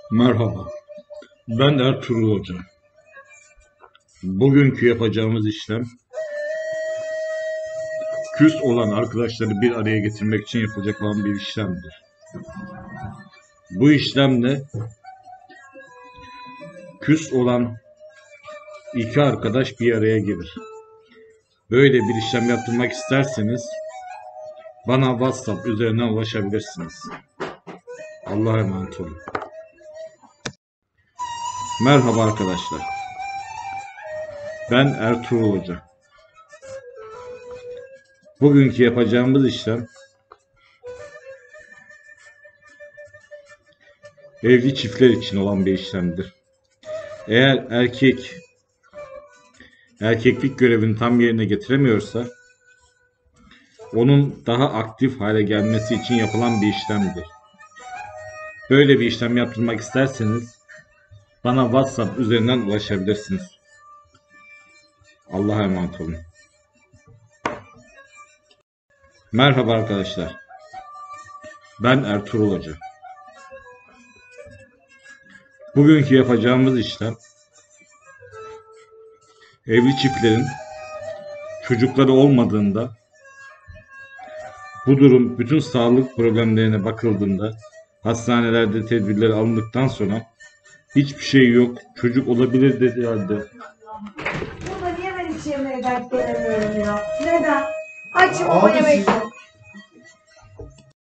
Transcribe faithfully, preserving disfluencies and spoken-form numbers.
Merhaba, ben Ertuğrul Hoca. Bugünkü yapacağımız işlem, küs olan arkadaşları bir araya getirmek için yapılacak olan bir işlemdir. Bu işlemde küs olan iki arkadaş bir araya gelir. Böyle bir işlem yaptırmak isterseniz bana WhatsApp üzerinden ulaşabilirsiniz. Allah'a emanet olun. Merhaba arkadaşlar, ben Ertuğrul Hoca. Bugünkü yapacağımız işlem evli çiftler için olan bir işlemdir. Eğer erkek erkeklik görevini tam yerine getiremiyorsa onun daha aktif hale gelmesi için yapılan bir işlemdir. Böyle bir işlem yaptırmak isterseniz bana WhatsApp üzerinden ulaşabilirsiniz. Allah'a emanet olun. Merhaba arkadaşlar. Ben Ertuğrul Hoca. Bugünkü yapacağımız işlem evli çiftlerin çocukları olmadığında, bu durum bütün sağlık problemlerine bakıldığında, hastanelerde tedbirler alındıktan sonra hiçbir şey yok, çocuk olabilir dediği halde Baba niye ben hiç yemeğe denk gelemiyorum ya? Neden? Açım ama Abi yemek sizin yok.